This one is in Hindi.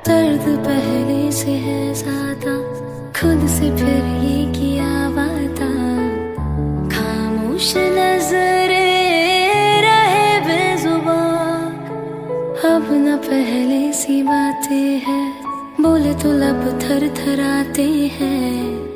दर्द पहले से है ज्यादा, खुद से फिर ये किया वादा। खामोश नजरे रहे बेजुबान, अब न पहले सी बातें हैं, बोले तो लब थर थराते हैं।